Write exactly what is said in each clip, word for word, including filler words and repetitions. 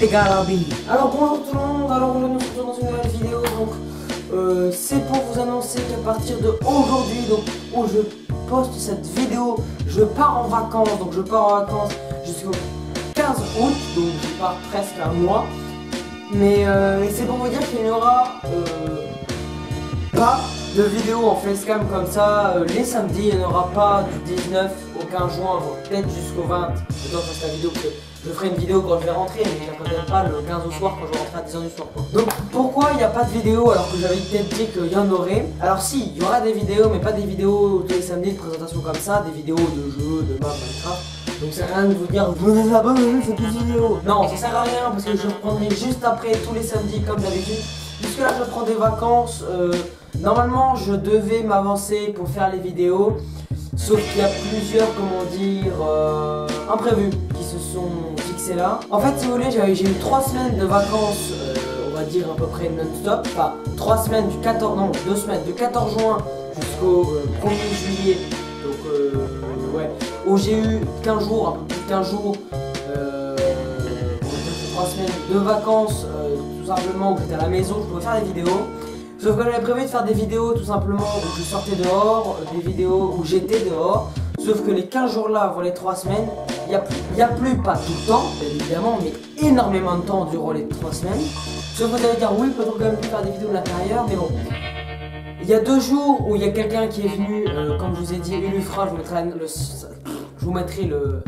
les garabis. Alors bonjour tout le monde, alors aujourd'hui nous nous retrouvons dans une nouvelle vidéo. Donc euh, c'est pour vous annoncer qu'à partir de aujourd'hui, donc où je poste cette vidéo, je pars en vacances. Donc je pars en vacances jusqu'au quinze août, donc je pars presque un mois. Mais euh, c'est pour vous dire qu'il n'y aura euh, pas de vidéo en facecam comme ça euh, les samedis. Il n'y aura pas du dix-neuf au quinze juin, peut-être jusqu'au vingt. Je dois faire la vidéo que je ferai une vidéo quand je vais rentrer, mais peut-être pas le quinze au soir quand je rentrerai à dix heures du soir. Donc pourquoi il n'y a pas de vidéo alors que j'avais peut-être dit qu'il y en aurait? Alors si, il y aura des vidéos, mais pas des vidéos tous les samedis de présentation comme ça, des vidéos de jeux, de maps, Minecraft. Donc ça sert à rien de vous dire vous êtes abonné, c'est plus de vidéos. Non, ça sert à rien parce que je reprendrai juste après tous les samedis comme d'habitude. Puisque là je prends des vacances, euh, normalement je devais m'avancer pour faire les vidéos. Sauf qu'il y a plusieurs, comment dire, euh, imprévus qui se sont fixés là. En fait, si vous voulez, j'ai eu trois semaines de vacances, euh, on va dire à peu près non-stop. Enfin, trois semaines du quatorze, non, deux semaines, du quatorze juin jusqu'au euh, premier juillet. Donc, euh, ouais, où j'ai eu quinze jours, un peu plus de quinze jours, euh, trois semaines de vacances, euh, tout simplement, où j'étais à la maison, je pouvais faire des vidéos. Sauf que j'avais prévu de faire des vidéos tout simplement où je sortais dehors, des vidéos où j'étais dehors. Sauf que les quinze jours là, avant les trois semaines, il n'y a plus, il y a plus, pas tout le temps, évidemment, mais énormément de temps durant les trois semaines. Sauf que vous allez dire, oui, peut-on quand même plus faire des vidéos de l'intérieur, mais bon. Il y a deux jours où il y a quelqu'un qui est venu, euh, comme je vous ai dit, Ulufra, je vous mettrai le... Je vous mettrai le...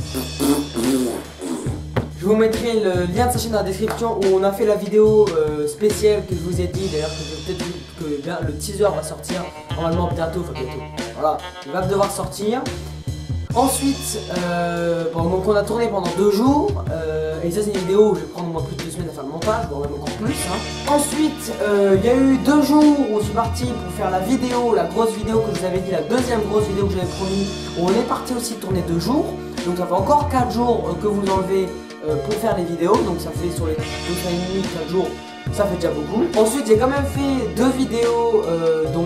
Je vous mettrai le lien de sa chaîne dans la description où on a fait la vidéo euh, spéciale que je vous ai dit. D'ailleurs, que je vais peut-être que bien, le teaser va sortir normalement bientôt, enfin bientôt. Voilà, il va devoir sortir. Ensuite, euh, bon, donc on a tourné pendant deux jours. Euh, et ça, c'est une vidéo où je vais prendre au moins plus de deux semaines à faire le montage, voire même encore plus. Hein. Ensuite, euh, il y a eu deux jours où je suis parti pour faire la vidéo, la grosse vidéo que je vous avais dit, la deuxième grosse vidéo que j'avais promis. Où on est parti aussi tourner deux jours. Donc ça fait encore quatre jours euh, que vous enlevez. Euh, pour faire les vidéos, donc ça fait sur les deux semaines et demie, quatre jours, ça fait déjà beaucoup. Ensuite j'ai quand même fait deux vidéos euh, dont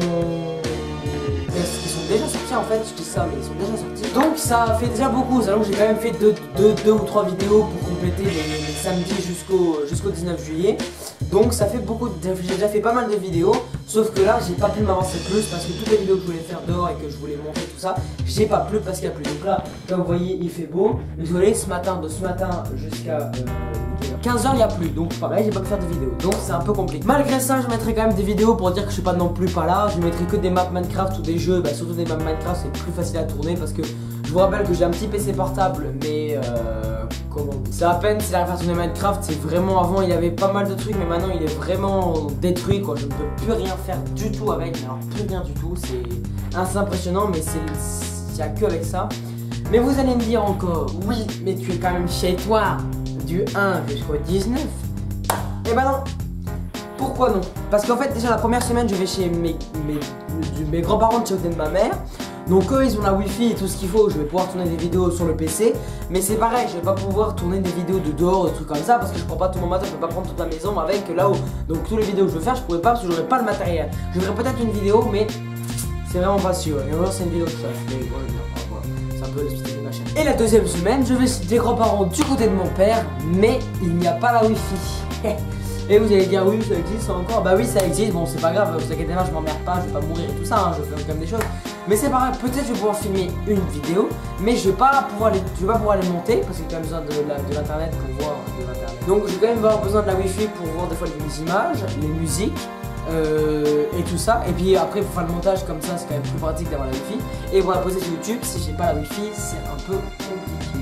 qui sont déjà sorties en fait, je dis ça mais ils sont déjà sortis. Donc ça fait déjà beaucoup, c'est-à-dire que j'ai quand même fait deux, deux, deux ou trois vidéos pour compléter les, les samedis jusqu'au jusqu'au dix-neuf juillet. Donc ça fait beaucoup, j'ai déjà fait pas mal de vidéos. Sauf que là j'ai pas pu m'avancer plus parce que toutes les vidéos que je voulais faire dehors et que je voulais montrer tout ça, j'ai pas plu parce qu'il y a plus. Donc là, comme vous voyez, il fait beau. Désolé, ce matin, de ce matin jusqu'à euh, quinze heures il n'y a plus. Donc pareil, j'ai pas pu faire de vidéos. Donc c'est un peu compliqué. Malgré ça, je mettrai quand même des vidéos pour dire que je suis pas non plus pas là. Je mettrai que des maps Minecraft ou des jeux, bah, surtout des maps Minecraft, c'est plus facile à tourner parce que je vous rappelle que j'ai un petit P C portable, mais euh, comment c'est à peine si j'arrive à tourner Minecraft. C'est vraiment, avant il y avait pas mal de trucs, mais maintenant il est vraiment détruit quoi. Je ne peux plus rien faire du tout avec, alors plus rien du tout. C'est assez impressionnant, mais c'est il n'y a que avec ça. Mais vous allez me dire encore, oui, mais tu es quand même chez toi du un jusqu'au dix-neuf. Et bah non. Pourquoi non? Parce qu'en fait déjà la première semaine je vais chez mes, mes, mes grands-parents de chez côté de ma mère. Donc eux ils ont la wifi et tout ce qu'il faut, je vais pouvoir tourner des vidéos sur le P C. Mais c'est pareil, je vais pas pouvoir tourner des vidéos de dehors, des trucs comme ça, parce que je prends pas tout mon matériel, je peux pas prendre toute la maison avec là-haut. Donc toutes les vidéos que je veux faire, je pourrais pas parce que j'aurais pas le matériel. Je ferai peut-être une vidéo, mais c'est vraiment pas sûr. Et alors c'est une vidéo de ça, mais voilà, voilà. C'est un peu l'explication de ma chaîne. Et la deuxième semaine, je vais chez des grands-parents du côté de mon père, mais il n'y a pas la wifi. Et vous allez dire oui ça existe encore, bah oui ça existe, bon c'est pas grave, vous inquiétez pas, je m'emmerde pas, je vais pas mourir et tout ça, hein, je fais quand même des choses. Mais c'est pas grave, peut-être je vais pouvoir filmer une vidéo, mais je vais pas pouvoir les, je vais pas pouvoir les monter parce qu'il y a quand même besoin de l'internet pour voir de l'internet. Donc je vais quand même avoir besoin de la wifi pour voir des fois les images, les musiques euh, et tout ça. Et puis après pour faire le montage comme ça c'est quand même plus pratique d'avoir la wifi. Et pour la poser sur YouTube, si j'ai pas la wifi c'est un peu compliqué.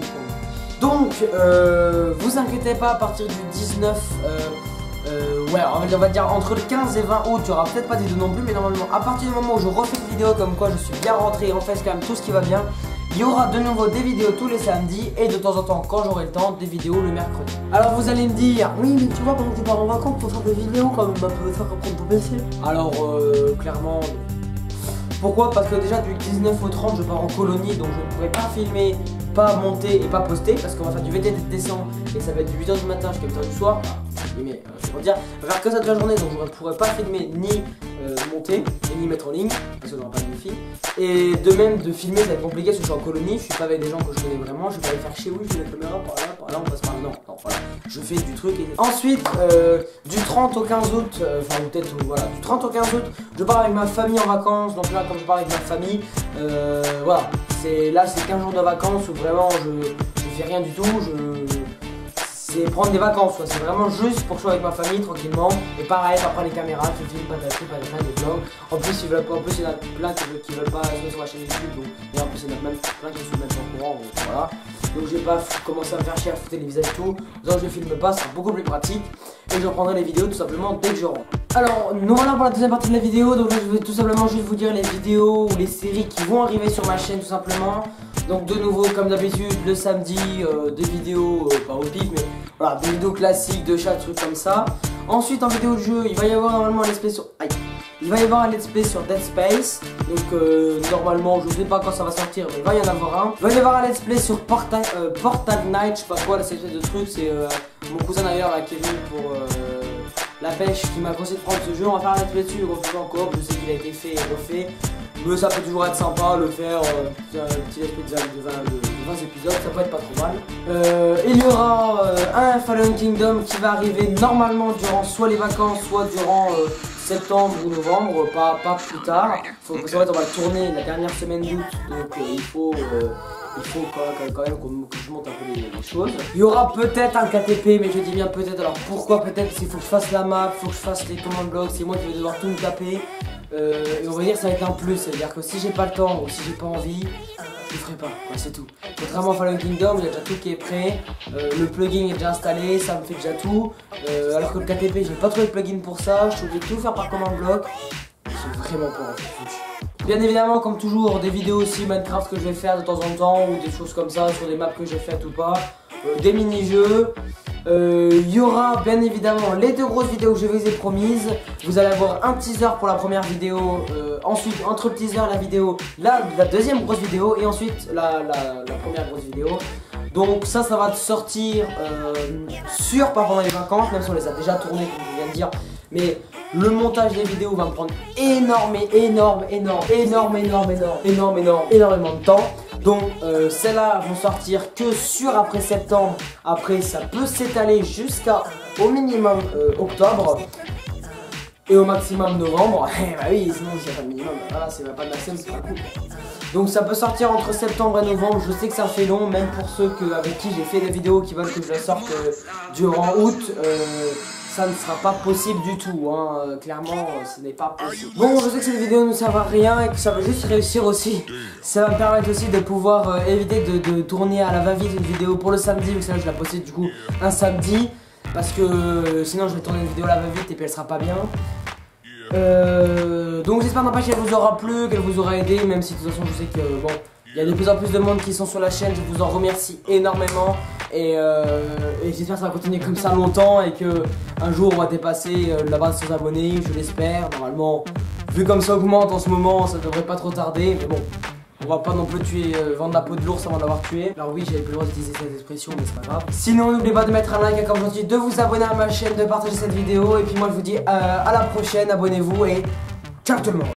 Donc, euh, vous inquiétez pas, à partir du dix-neuf, euh, euh, ouais, on va, on va dire entre le quinze et vingt août, il y aura peut-être pas des vidéos non plus, mais normalement, à partir du moment où je refais des vidéos comme quoi je suis bien rentré, en fait, quand même tout ce qui va bien, il y aura de nouveau des vidéos tous les samedis et de temps en temps, quand j'aurai le temps, des vidéos le mercredi. Alors vous allez me dire, oui, mais tu vois, pendant que tu pars en vacances, pour faire des vidéos quand même, un peu faire reprendre ton P C. Alors, euh, clairement. Pourquoi? Parce que déjà du dix-neuf au trente je pars en colonie, donc je ne pourrai pas filmer, pas monter et pas poster parce qu'on va faire du V T T de descente et ça va être du huit heures du matin jusqu'à huit heures du soir. Mais euh, c'est pour dire, on va faire que ça toute la journée, donc je ne pourrai pas filmer ni euh, monter et ni mettre en ligne parce qu'on n'aura pas de wifi. Et de même de filmer ça va être compliqué parce que je suis en colonie, je suis pas avec des gens que je connais vraiment, je vais pas aller faire chez oui, je vais la caméra par là. par là on passe par là, non, non, voilà, je fais du truc et... Ensuite, euh, du trente au quinze août, euh, enfin peut-être, voilà, du trente au quinze août, je pars avec ma famille en vacances, donc là, comme je pars avec ma famille, euh, voilà, c'est là, c'est quinze jours de vacances où vraiment je, je fais rien du tout, je... C'est prendre des vacances, c'est vraiment juste pour jouer avec ma famille tranquillement. Et pareil, pas prendre les caméras, tu filmes, patati, patata, des vlogs. En plus, ils veulent pas, en plus, il y en a plein qui veulent, qui veulent pas jouer sur la chaîne YouTube. Donc, et en plus, il y en a même plein qui sont même pas au courant. Donc, voilà. Donc, je vais pas commencer à me faire chier à foutre les visages et tout. Donc, je filme pas, c'est beaucoup plus pratique. Et je reprendrai les vidéos tout simplement dès que je rentre. Alors, nous voilà pour la deuxième partie de la vidéo. Donc, là, je vais tout simplement juste vous dire les vidéos ou les séries qui vont arriver sur ma chaîne tout simplement. Donc de nouveau comme d'habitude le samedi euh, des vidéos, euh, pas au pif mais voilà, des vidéos classiques de chat, trucs comme ça. Ensuite en vidéo de jeu il va y avoir normalement un let's play sur... Aïe. Il va y avoir un let's play sur Dead Space. Donc euh, normalement je sais pas quand ça va sortir mais il va y en avoir un. Il va y avoir un let's play sur Portal, euh, Portal Knight, je sais pas quoi là, cette espèce de truc. C'est euh, mon cousin d'ailleurs là, Kevin pour euh, la pêche qui m'a conseillé de prendre ce jeu. On va faire un let's play dessus, on va encore, je sais qu'il a été fait et refait. Mais ça peut toujours être sympa le faire, euh, un petit let's play de vingt, de vingt épisodes, ça peut être pas trop mal. Euh, il y aura euh, un Fallen Kingdom qui va arriver normalement durant soit les vacances, soit durant euh, septembre ou novembre, pas, pas plus tard. Faut, parce qu'en fait on va le tourner la dernière semaine d'août, donc euh, il faut... Euh, Il faut quand même que je monte un peu les, les choses. Il y aura peut-être un K T P, mais je dis bien peut-être. Alors pourquoi peut-être? Parce qu'il faut que je fasse la map, il faut que je fasse les commandes blocs, c'est moi qui vais devoir tout me taper. Euh, et on va dire que ça va être un plus, c'est-à-dire que si j'ai pas le temps ou si j'ai pas envie, je le ferai pas, ouais, c'est tout. Contrairement à Fallen Kingdom, il y a déjà tout qui est prêt, euh, le plugin est déjà installé, ça me fait déjà tout. Euh, alors que le K T P, j'ai pas trouvé de plugin pour ça, je suis obligé de tout faire par commande bloc. J'ai vraiment pas envie. Bien évidemment, comme toujours, des vidéos aussi Minecraft que je vais faire de temps en temps ou des choses comme ça sur des maps que j'ai faites ou pas, euh, des mini-jeux. Il euh, y aura bien évidemment les deux grosses vidéos que je vous ai promises. Vous allez avoir un teaser pour la première vidéo, euh, ensuite entre le teaser la vidéo, la, la deuxième grosse vidéo et ensuite la, la, la première grosse vidéo. Donc ça, ça va sortir euh, sur pas pendant les vacances, même si on les a déjà tournées comme je viens de dire. Mais le montage des vidéos va me prendre énorme, énorme, énorme, énorme, énorme, énorme, énorme, énorme, énormément de temps. Donc euh, celles-là vont sortir que sur après septembre. Après ça peut s'étaler jusqu'à au minimum euh, octobre. Et au maximum novembre. Eh bah oui, sinon il n'y a pas de minimum. Voilà, c'est pas de maximum, c'est pas cool. Donc ça peut sortir entre septembre et novembre. Je sais que ça fait long, même pour ceux que, avec qui j'ai fait des vidéos qui veulent que je la sorte euh, durant août. Euh, ça ne sera pas possible du tout, hein. euh, clairement euh, ce n'est pas possible. Bon, je sais que cette vidéo ne sert à rien et que ça va juste réussir aussi. Ça va me permettre aussi de pouvoir euh, éviter de, de tourner à la va-vite une vidéo pour le samedi, vu que ça je la poste du coup un samedi. Parce que euh, sinon je vais tourner une vidéo à la va-vite et puis elle sera pas bien. Euh, donc j'espère n'empêche qu'elle vous aura plu, qu'elle vous aura aidé, même si de toute façon je sais que bon, il y a de plus en plus de monde qui sont sur la chaîne, je vous en remercie énormément. Et, euh, et j'espère que ça va continuer comme ça longtemps et que un jour on va dépasser euh, la base de cent abonnés, je l'espère. Normalement, vu comme ça augmente en ce moment, ça devrait pas trop tarder, mais bon, on va pas non plus tuer, euh, vendre la peau de l'ours avant d'avoir tué. Alors oui, j'avais plus le droit d'utiliser cette expression, mais c'est pas grave. Sinon, n'oubliez pas de mettre un like comme aujourd'hui, de vous abonner à ma chaîne, de partager cette vidéo. Et puis moi je vous dis euh, à la prochaine, abonnez-vous et ciao tout le monde.